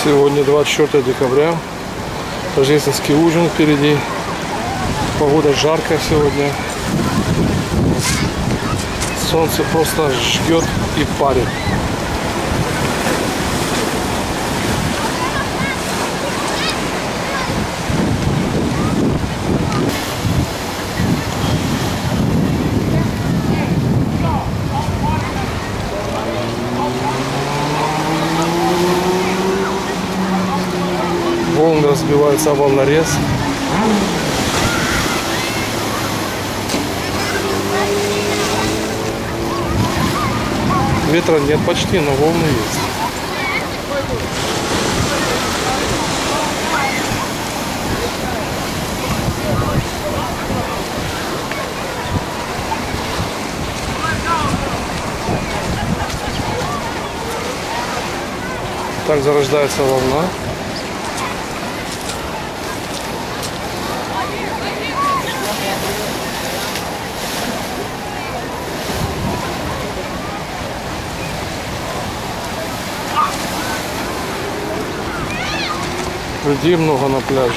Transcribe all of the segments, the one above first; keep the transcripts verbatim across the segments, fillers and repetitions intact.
Сегодня двадцать четвёртое декабря. Рождественский ужин впереди. Погода жаркая сегодня. Солнце просто жгет и парит. Волны разбиваются о волнорез. Ветра нет почти, но волны есть. Так зарождается волна. Людей много на пляже.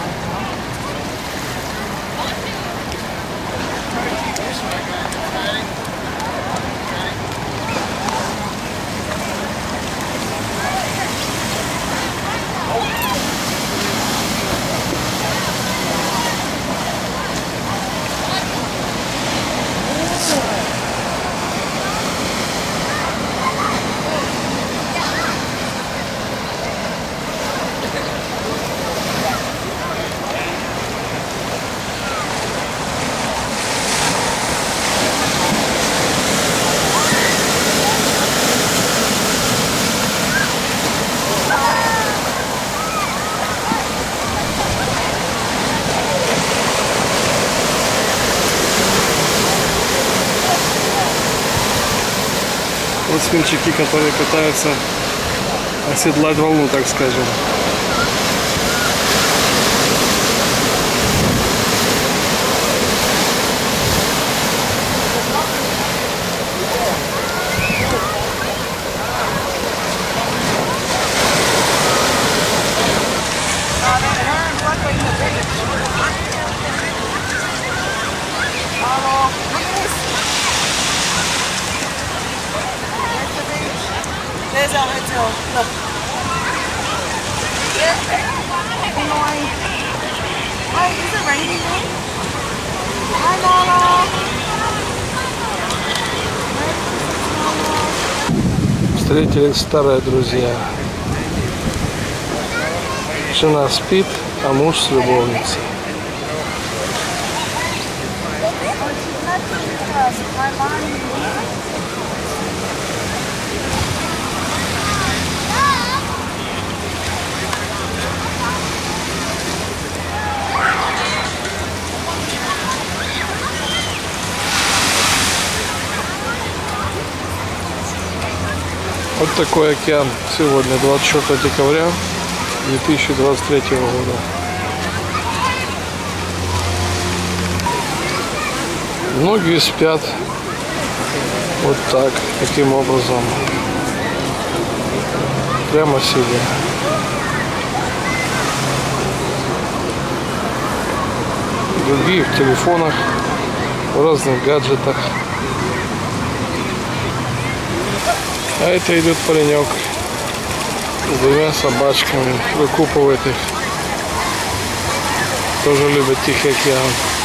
Вот смельчаки, которые пытаются оседлать волну, так скажем. There's our hotel. Look. Hi, is it raining there? Hi, Nala. Встретились старые друзья. Жена спит, а муж с любовницей. Вот такой океан сегодня, двадцать четвёртое декабря две тысячи двадцать третьего года. Многие спят вот так, таким образом, прямо сидя. Другие в телефонах, в разных гаджетах. А это идет паренек с двумя собачками, выкупывает их. Тоже любит Тихий океан.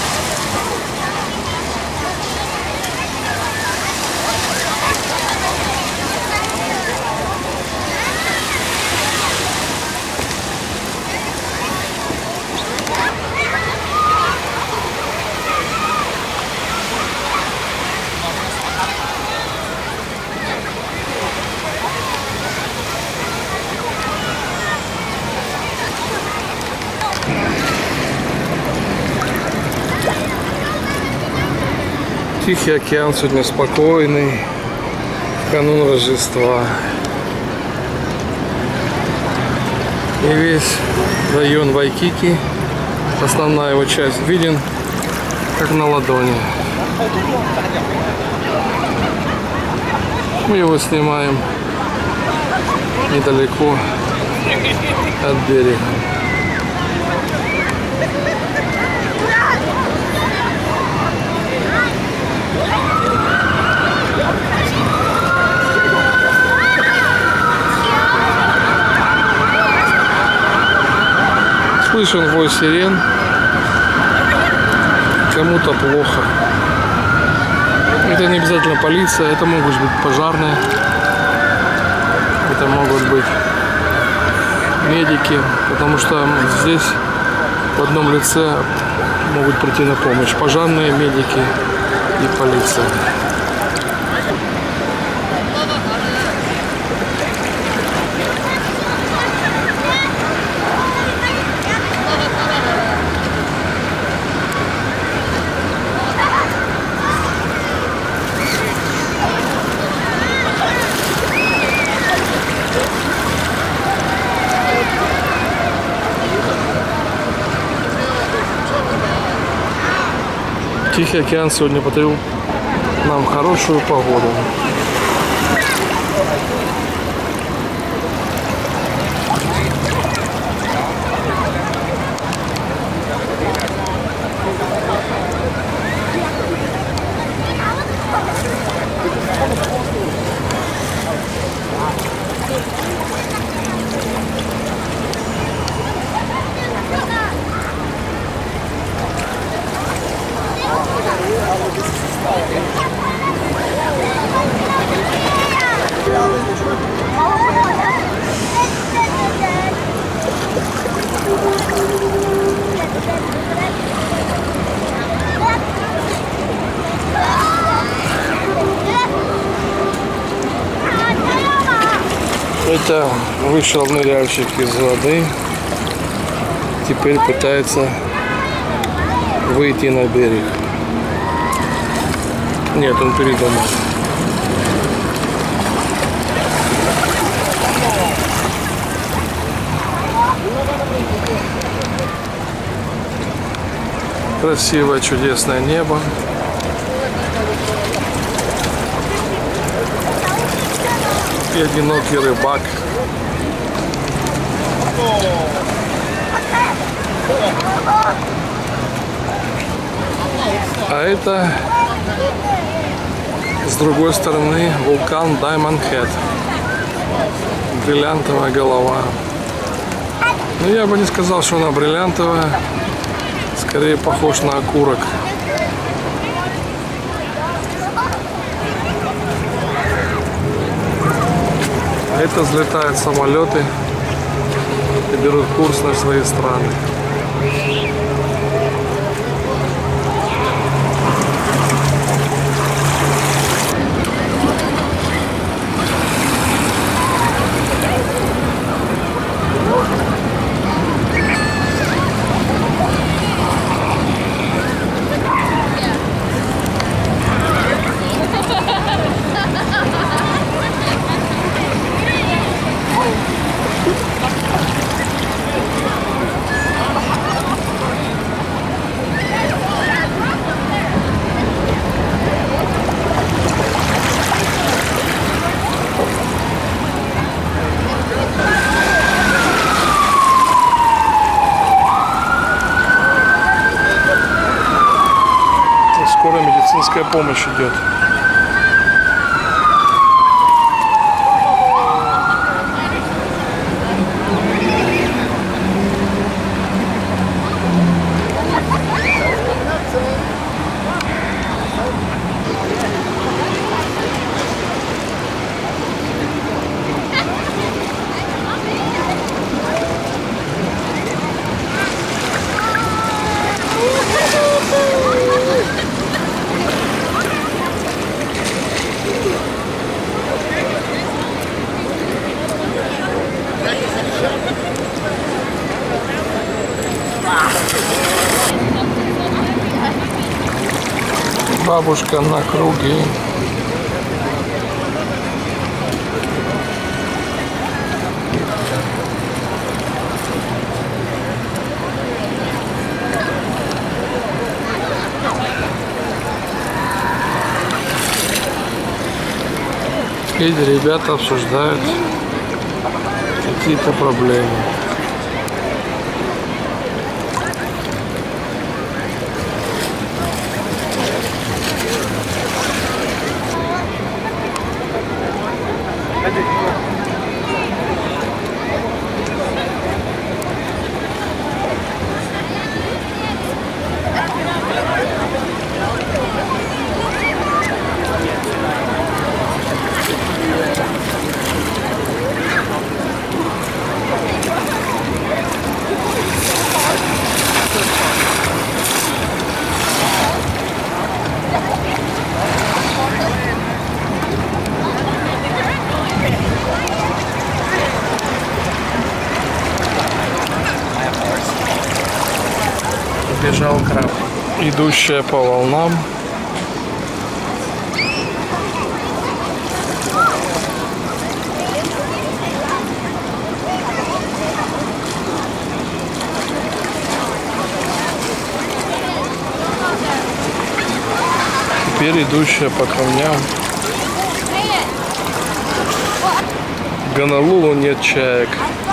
Тихий океан сегодня спокойный, в канун Рождества. И весь район Вайкики, основная его часть, виден как на ладони. Мы его снимаем недалеко от берега. Слышен вой сирен. Кому-то плохо. Это не обязательно полиция, это могут быть пожарные, это могут быть медики, потому что здесь в одном лице могут прийти на помощь пожарные, медики и полиция. Тихий океан сегодня подарил нам хорошую погоду. Это вышел ныряльщик из воды, теперь пытается выйти на берег. Нет, он передумал. Красивое, чудесное небо. И одинокий рыбак. А это с другой стороны вулкан Diamond Head. Бриллиантовая голова. Но я бы не сказал, что она бриллиантовая. Скорее похож на окурок. Это взлетают самолеты и берут курс на свои страны. Скоро медицинская помощь идет. Бабушка на круге. Эти ребята обсуждают какие-то проблемы. Бежал краб, идущая по волнам. Теперь идущая по камням. В Гонолулу нет чаек.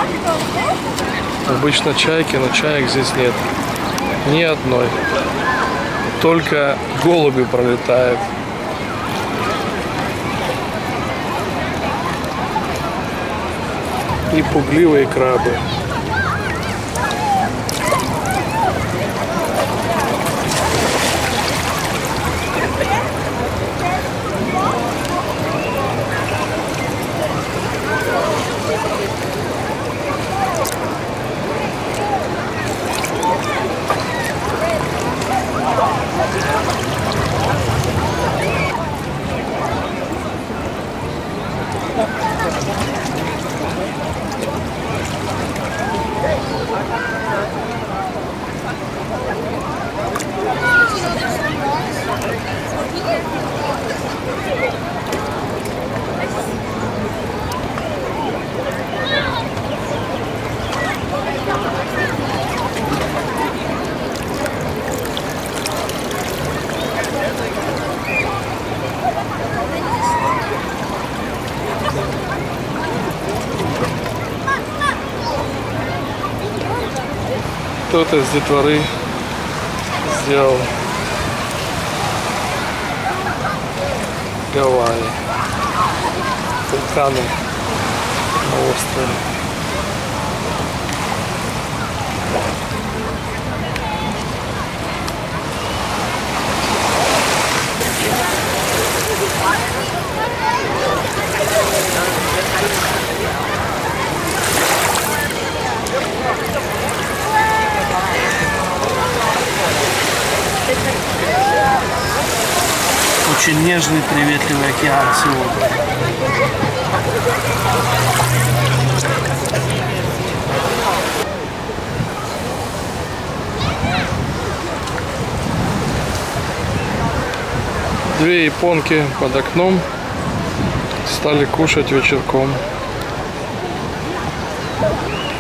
Обычно чайки, но чаек здесь нет. Ни одной. Только голуби пролетают. И пугливые крабы. Кто-то из детворы сделал Гавайи, вулканы на острове. Очень нежный, приветливый океан сегодня. Две японки под окном стали кушать вечерком.